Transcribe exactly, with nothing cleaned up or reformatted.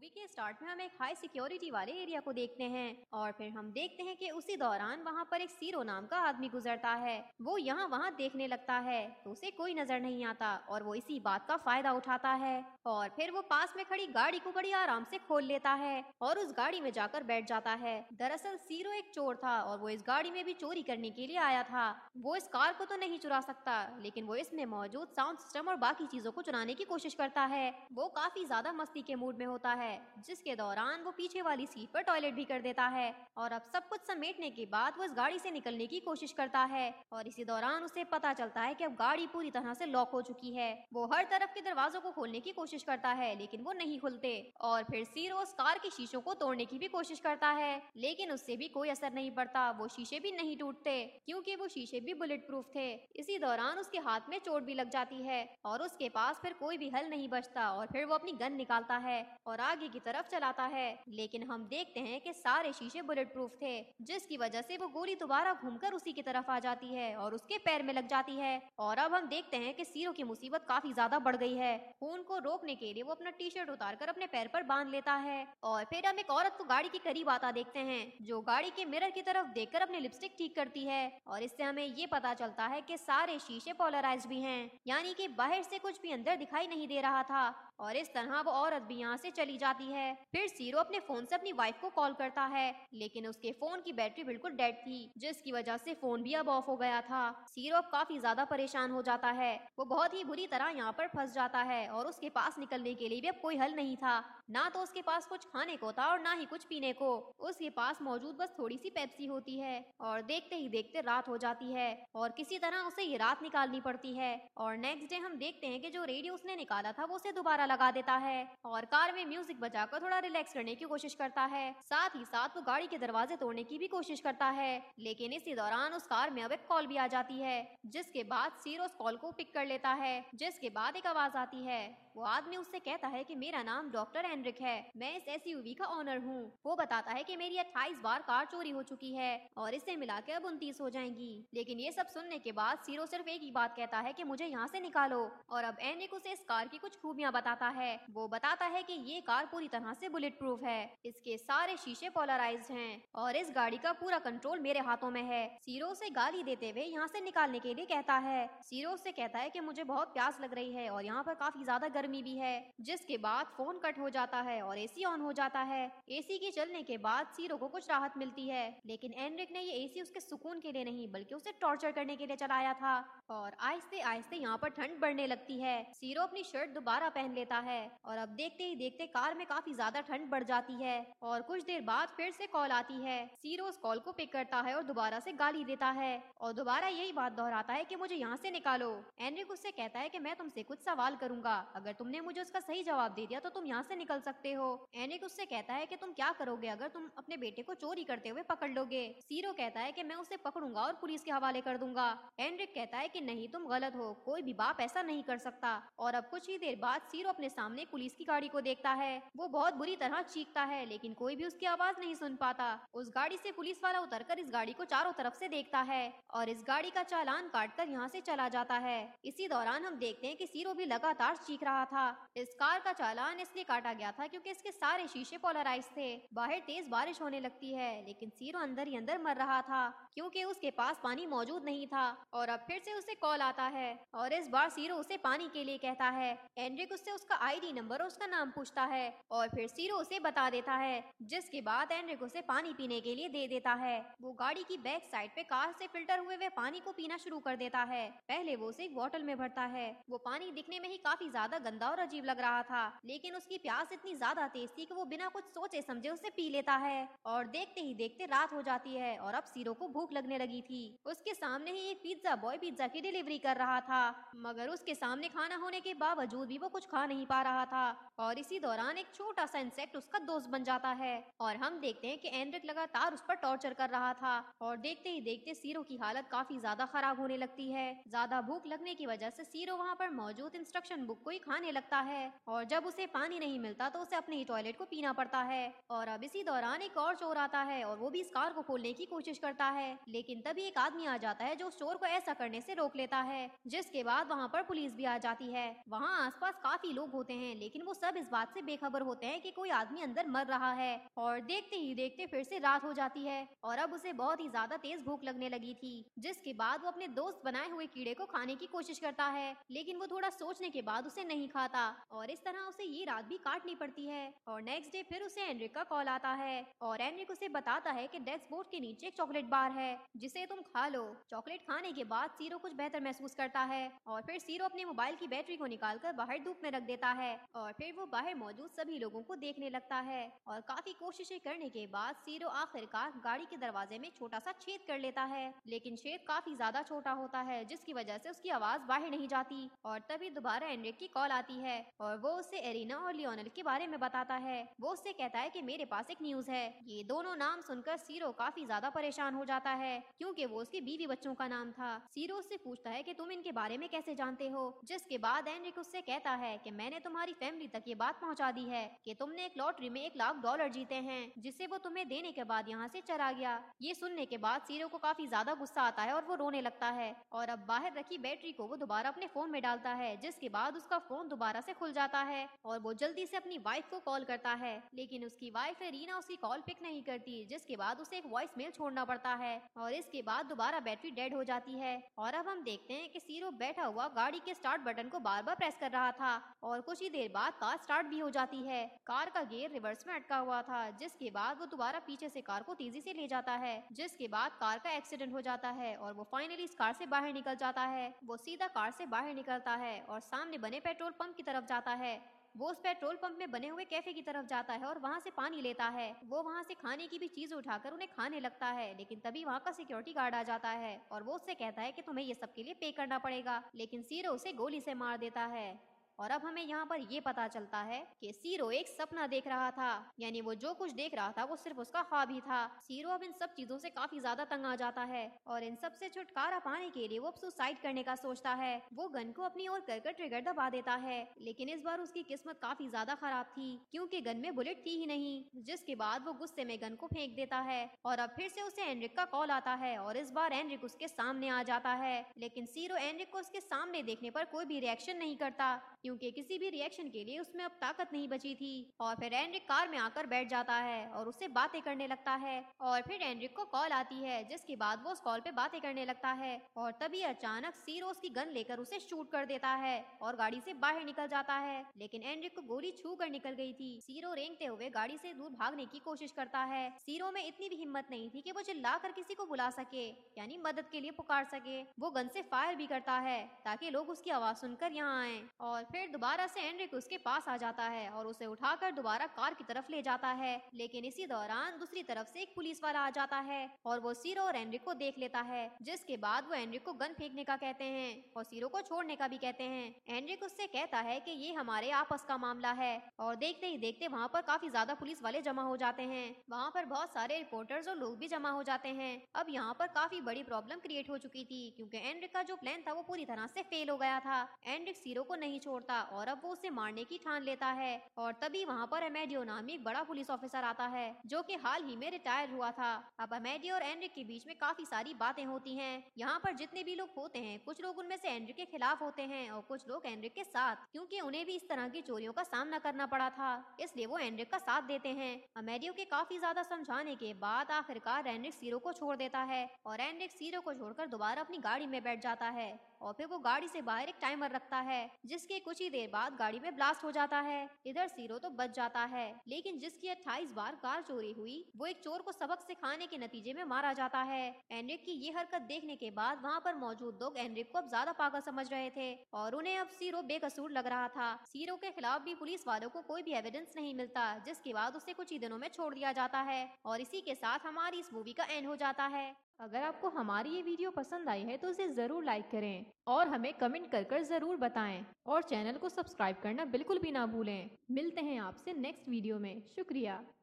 Movie के start में हम एक हाई सिक्योरिटी वाले एरिया को देखते हैं और फिर हम देखते हैं कि उसी दौरान वहाँ पर एक सीरो नाम का आदमी गुजरता है। वो यहाँ वहाँ देखने लगता है तो उसे कोई नजर नहीं आता और वो इसी बात का फायदा उठाता है और फिर वो पास में खड़ी गाड़ी को बड़ी आराम से खोल लेता है और उस गाड़ी में जाकर बैठ जाता है। दरअसल सीरो एक चोर था और वो इस गाड़ी में भी चोरी करने के लिए आया था। वो इस कार को तो नहीं चुरा सकता, लेकिन वो इसमें मौजूद साउंड सिस्टम और बाकी चीजों को चुराने की कोशिश करता है। वो काफी ज्यादा मस्ती के मूड में होता है, जिसके दौरान वो पीछे वाली सीट पर टॉयलेट भी कर देता है और अब सब कुछ समेटने के बाद वो इस गाड़ी से निकलने की कोशिश करता है और इसी दौरान उसे पता चलता है कि अब गाड़ी पूरी तरह से लॉक हो चुकी है। वो हर तरफ के दरवाजों को खोलने की कोशिश करता है, लेकिन वो नहीं खुलते और फिर सीरो उस कार के शीशों को तोड़ने की भी कोशिश करता है, लेकिन उससे भी कोई असर नहीं पड़ता। वो शीशे भी नहीं टूटते क्योंकि वो शीशे भी बुलेट प्रूफ थे। इसी दौरान उसके हाथ में चोट भी लग जाती है और उसके पास फिर कोई भी हल नहीं बचता और फिर वो अपनी गन निकालता है और आगे की तरफ चलाता है, लेकिन हम देखते हैं कि सारे शीशे बुलेट प्रूफ थे, जिसकी वजह से वो गोली दोबारा घूमकर उसी की तरफ आ जाती है और उसके पैर में लग जाती है। और अब हम देखते हैं कि सीरो की मुसीबत काफी ज्यादा बढ़ गई है। खून को रोकने के लिए वो अपना टी शर्ट उतार कर अपने पैर पर बांध लेता है और फिर हम एक औरत को गाड़ी के करीब आता देखते हैं, जो गाड़ी के मिरर की तरफ देखकर अपनी लिपस्टिक ठीक करती है और इससे हमें ये पता चलता है कि सारे शीशे पोलराइज्ड भी हैं, यानी कि बाहर से कुछ भी अंदर दिखाई नहीं दे रहा था। और इस तरह वो औरत भी यहाँ से चली जाती है। फिर सीरो अपने फोन से अपनी वाइफ को कॉल करता है, लेकिन उसके फोन की बैटरी बिल्कुल डेड थी, जिसकी वजह से फोन भी अब ऑफ हो गया था। सीरो अब काफी ज्यादा परेशान हो जाता है। वो बहुत ही बुरी तरह यहाँ पर फंस जाता है और उसके पास निकलने के लिए भी अब कोई हल नहीं था। ना तो उसके पास कुछ खाने को था और ना ही कुछ पीने को। उसके पास मौजूद बस थोड़ी सी पेप्सी होती है और देखते ही देखते रात हो जाती है और किसी तरह उसे ये रात निकालनी पड़ती है। और नेक्स्ट डे हम देखते हैं कि जो रेडियो उसने निकाला था वो उसे दोबारा लगा देता है और कार में म्यूजिक बजाकर थोड़ा रिलैक्स करने की कोशिश करता है। साथ ही साथ वो गाड़ी के दरवाजे तोड़ने की भी कोशिश करता है, लेकिन इसी दौरान उस कार में अब एक कॉल भी आ जाती है, जिसके बाद सीरो उस कॉल को पिक कर लेता है। जिसके बाद एक आवाज आती है। वो आदमी उससे कहता है कि मेरा नाम डॉक्टर एनरिक है, मैं इस एसयूवी का ओनर हूँ। वो बताता है कि मेरी अट्ठाईस बार कार चोरी हो चुकी है और इसे मिला के अब उनतीस हो जाएंगी। लेकिन ये सब सुनने के बाद सीरो सिर्फ एक ही बात कहता है कि मुझे यहाँ से निकालो। और अब एनरिक उसे इस कार की कुछ खूबियां बताता है। वो बताता है कि ये कार पूरी तरह से बुलेट प्रूफ है, इसके सारे शीशे पोलराइज्ड हैं और इस गाड़ी का पूरा कंट्रोल मेरे हाथों में है। सीरो उसे गाली देते हुए यहाँ से निकालने के लिए कहता है। सीरो उससे कहता है कि मुझे बहुत प्यास लग रही है और यहाँ पर काफी ज्यादा गर्मी भी है। जिसके बाद फोन कट हो जाता है और एसी ऑन हो जाता है। एसी के चलने के बाद सीरो को कुछ राहत मिलती है, लेकिन एनरिक ने ये एसी उसके सुकून के लिए नहीं बल्कि उसे टॉर्चर करने के लिए चलाया था। और आहिस्ते आहिस्ते यहाँ पर ठंड बढ़ने लगती है। सीरो अपनी शर्ट दोबारा पहन लेता है और अब देखते ही देखते कार में काफी ज्यादा ठंड बढ़ जाती है और कुछ देर बाद फिर से कॉल आती है। सीरो उस कॉल को पिक करता है और दोबारा से गाली देता है और दोबारा यही बात दोहराता है कि मुझे यहाँ से निकालो। एनरिक उससे कहता है कि मैं तुमसे कुछ सवाल करूंगा, अगर तुमने मुझे उसका सही जवाब दे दिया तो तुम यहाँ से निकल सकते हो। एनरिक उससे कहता है कि तुम क्या करोगे अगर तुम अपने बेटे को चोरी करते हुए पकड़ लोगे। सीरो कहता है कि मैं उसे पकड़ूंगा और पुलिस के हवाले कर दूंगा। एनरिक कहता है कि नहीं, तुम गलत हो, कोई भी बाप ऐसा नहीं कर सकता। और अब कुछ ही देर बाद सीरो अपने सामने पुलिस की गाड़ी को देखता है। वो बहुत बुरी तरह चीखता है, लेकिन कोई भी उसकी आवाज नहीं सुन पाता। उस गाड़ी से पुलिस वाला उतरकर इस गाड़ी को चारों तरफ से देखता है और इस गाड़ी का चालान काट कर यहाँ से चला जाता है। इसी दौरान हम देखते हैं कि सीरो भी लगातार चीख रहा था। इस कार का चालान इसलिए काटा गया था क्योंकि इसके सारे शीशे पोलराइज थे। बाहर तेज बारिश होने लगती है, लेकिन सीरो अंदर ही अंदर मर रहा था क्योंकि उसके पास पानी मौजूद नहीं था। और अब फिर से उसे कॉल आता है और इस बार सीरो उसे पानी के लिए कहता है। एनरिक उससे उसका आईडी नंबर और उसका नाम पूछता है और फिर सीरो उसे बता देता है, जिसके बाद एनरिक उसे पानी पीने के लिए दे देता है। वो गाड़ी की बैक साइड पे कार से फिल्टर हुए हुए पानी को पीना शुरू कर देता है। पहले वो उसे एक बोतल में भरता है। वो पानी दिखने में ही काफी ज्यादा गंदा और अजीब लग रहा था, लेकिन उसकी प्यास इतनी ज्यादा तेज थी कि वो बिना कुछ सोचे समझे उसे पी लेता है। और देखते ही देखते रात हो जाती है और अब सीरो को भूख लगने लगी थी। उसके सामने ही एक पिज्जा बॉय पिज्जा की डिलीवरी कर रहा था, मगर उसके सामने खाना होने के बावजूद भी वो कुछ खा नहीं पा रहा था। और इसी दौरान एक छोटा सा इंसेक्ट उसका दोस्त बन जाता है और हम देखते हैं कि एनरिक लगातार उस पर टॉर्चर कर रहा था। और देखते ही देखते सीरो की हालत काफी ज्यादा खराब होने लगती है। ज्यादा भूख लगने की वजह से सीरो वहाँ पर मौजूद इंस्ट्रक्शन बुक को ही खाने खाने लगता है और जब उसे पानी नहीं मिलता तो उसे अपने ही टॉयलेट को पीना पड़ता है। और अब इसी दौरान एक और चोर आता है और वो भी इस कार को खोलने की कोशिश करता है, लेकिन तभी एक आदमी आ जाता है जो उस चोर को ऐसा करने से रोक लेता है, जिसके बाद वहाँ पर पुलिस भी आ जाती है। वहाँ आसपास काफी लोग होते हैं, लेकिन वो सब इस बात से बेखबर होते हैं कि कोई आदमी अंदर मर रहा है। और देखते ही देखते फिर से रात हो जाती है और अब उसे बहुत ही ज्यादा तेज भूख लगने लगी थी, जिसके बाद वो अपने दोस्त बनाए हुए कीड़े को खाने की कोशिश करता है, लेकिन वो थोड़ा सोचने के बाद उसे नहीं खाता और इस तरह उसे ये रात भी काटनी पड़ती है। और नेक्स्ट डे फिर उसे एनरिक का कॉल आता है और एनरिक उसे बताता है कि डैशबोर्ड के नीचे एक चॉकलेट बार है जिसे तुम खा लो। चॉकलेट खाने के बाद सीरो कुछ बेहतर महसूस करता है और फिर सीरो अपने मोबाइल की बैटरी को निकालकर बाहर धूप में रख देता है और फिर वो बाहर मौजूद सभी लोगों को देखने लगता है। और काफी कोशिशें करने के बाद सीरो आखिरकार गाड़ी के दरवाजे में छोटा सा छेद कर लेता है, लेकिन छेद काफी ज्यादा छोटा होता है जिसकी वजह से उसकी आवाज बाहर नहीं जाती। और तभी दोबारा एनरिक की कॉल आती है और वो उसे एरिना और लियोनेल के बारे में बताता है। वो उससे कहता है कि मेरे पास एक न्यूज है। ये दोनों नाम सुनकर सीरो काफी ज्यादा परेशान हो जाता है क्योंकि वो उसके बीवी बच्चों का नाम था। सीरो उससे पूछता है कि तुम इनके बारे में कैसे जानते हो, जिसके बाद एनरिक उससे कहता है कि मैंने तुम्हारी फैमिली तक ये बात पहुंचा दी है कि तुमने एक लॉटरी में एक लाख डॉलर जीते हैं जिसे वो तुम्हें देने के बाद यहाँ से चला गया। ये सुनने के बाद सीरो को काफी ज्यादा गुस्सा आता है और वो रोने लगता है और अब बाहर रखी बैटरी को वो दोबारा अपने फोन में डालता है, जिसके बाद उसका फोन दोबारा से खुल जाता है और वो जल्दी से अपनी वाइफ को कॉल करता है, लेकिन उसकी वाइफ रीना उसकी कॉल पिक नहीं करती, जिसके बाद उसे एक वॉइस मेल छोड़ना पड़ता है और इसके बाद दोबारा बैटरी डेड हो जाती है। और अब हम देखते हैं कि सीरो बैठा हुआ गाड़ी के स्टार्ट बटन को बार बार प्रेस कर रहा था और कुछ ही देर बाद कार स्टार्ट भी हो जाती है। कार का गियर रिवर्स में अटका हुआ था, जिसके बाद वो दोबारा पीछे से कार को तेजी से ले जाता है, जिसके बाद कार का एक्सीडेंट हो जाता है और वो फाइनली इस कार से बाहर निकल जाता है। वो सीधा कार से बाहर निकलता है और सामने बने पेट्रोल पंप की तरफ जाता है। वो उस पेट्रोल पंप में बने हुए कैफे की तरफ जाता है और वहाँ से पानी लेता है। वो वहाँ से खाने की भी चीज उठाकर उन्हें खाने लगता है, लेकिन तभी वहाँ का सिक्योरिटी गार्ड आ जाता है और वो उससे कहता है कि तुम्हें ये सब के लिए पे करना पड़ेगा, लेकिन सीरो उसे गोली से मार देता है। और अब हमें यहाँ पर ये पता चलता है कि सीरो एक सपना देख रहा था, यानी वो जो कुछ देख रहा था वो सिर्फ उसका ख्वाब ही था। सीरो अब इन सब चीजों से काफी ज्यादा तंग आ जाता है और इन सब से छुटकारा पाने के लिए वो अब सुसाइड करने का सोचता है। वो गन को अपनी ओर कर कर ट्रिगर दबा देता है, लेकिन इस बार उसकी किस्मत काफी ज्यादा खराब थी क्योंकि गन में बुलेट थी ही नहीं, जिसके बाद वो गुस्से में गन को फेंक देता है। और अब फिर से उसे एनरिक का कॉल आता है और इस बार एनरिक उसके सामने आ जाता है, लेकिन सीरो एनरिक को उसके सामने देखने पर कोई भी रिएक्शन नहीं करता क्योंकि किसी भी रिएक्शन के लिए उसमें अब ताकत नहीं बची थी। और फिर एनरिक कार में आकर बैठ जाता है और उससे बातें करने लगता है और फिर एनरिक को कॉल आती है, जिसके बाद वो उस कॉल पे बातें करने लगता है और तभी अचानक सीरो उसकी गन लेकर उसे शूट कर देता है और गाड़ी से बाहर निकल जाता है, लेकिन एनरिक को गोली छू कर निकल गई थी। सीरो रेंगते हुए गाड़ी से दूर भागने की कोशिश करता है। सीरो में इतनी भी हिम्मत नहीं थी कि वो चिल्लाकर किसी को बुला सके, यानी मदद के लिए पुकार सके। वो गन से फायर भी करता है ताकि लोग उसकी आवाज सुनकर यहाँ आए और फिर दोबारा से एनरिक उसके पास आ जाता है और उसे उठाकर दोबारा कार की तरफ ले जाता है, लेकिन इसी दौरान दूसरी तरफ से एक पुलिस वाला आ जाता है और वो सीरो और एनरिक को देख लेता है, जिसके बाद वो एनरिक को गन फेंकने का कहते हैं और सीरो को छोड़ने का भी कहते हैं। एनरिक उससे कहता है कि ये हमारे आपस का मामला है और देखते ही देखते वहाँ पर काफी ज्यादा पुलिस वाले जमा हो जाते हैं। वहाँ पर बहुत सारे रिपोर्टर्स और लोग भी जमा हो जाते हैं। अब यहाँ पर काफी बड़ी प्रॉब्लम क्रिएट हो चुकी थी क्योंकि एनरिक का जो प्लान था वो पूरी तरह से फेल हो गया था। एनरिक सीरो को नहीं छोड़ता और अब वो उसे मारने की ठान लेता है और तभी वहाँ पर अमेडियो नामी एक बड़ा पुलिस ऑफिसर आता है जो कि हाल ही में रिटायर हुआ था। अब अमेडियो और एनरिक के बीच में काफी सारी बातें होती हैं। यहाँ पर जितने भी लोग होते हैं कुछ लोग उनमें से एनरिक के खिलाफ होते हैं और कुछ लोग एनरिक के साथ, क्योंकि उन्हें भी इस तरह की चोरियों का सामना करना पड़ा था, इसलिए वो एनरिक का साथ देते हैं। अमेडियो के काफी ज्यादा समझाने के बाद आखिरकार एनरिक सीरो को छोड़ देता है और एनरिक सीरो को छोड़कर दोबारा अपनी गाड़ी में बैठ जाता है और फिर वो गाड़ी से बाहर एक टाइमर रखता है जिसके कुछ ही देर बाद गाड़ी में ब्लास्ट हो जाता है। इधर सीरो तो बच जाता है, लेकिन जिसकी अट्ठाईस बार कार चोरी हुई वो एक चोर को सबक सिखाने के नतीजे में मारा जाता है। एनरिक की ये हरकत देखने के बाद वहाँ पर मौजूद लोग एनरिक को अब ज्यादा पागल समझ रहे थे और उन्हें अब सीरो बेकसूर लग रहा था। सीरो के खिलाफ भी पुलिस वालों को कोई भी एविडेंस नहीं मिलता, जिसके बाद उसे कुछ ही दिनों में छोड़ दिया जाता है और इसी के साथ हमारी इस मूवी का एंड हो जाता है। अगर आपको हमारी ये वीडियो पसंद आई है तो इसे जरूर लाइक करें और हमें कमेंट कर कर जरूर बताएं और चैनल को सब्सक्राइब करना बिल्कुल भी ना भूलें। मिलते हैं आपसे नेक्स्ट वीडियो में। शुक्रिया।